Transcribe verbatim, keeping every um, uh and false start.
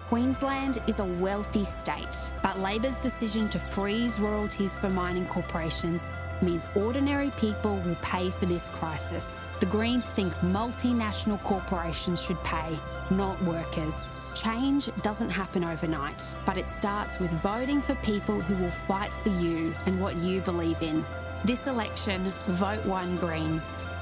Queensland is a wealthy state, but Labor's decision to freeze royalties for mining corporations means ordinary people will pay for this crisis. The Greens think multinational corporations should pay, not workers. Change doesn't happen overnight, but it starts with voting for people who will fight for you and what you believe in. This election, vote one Greens.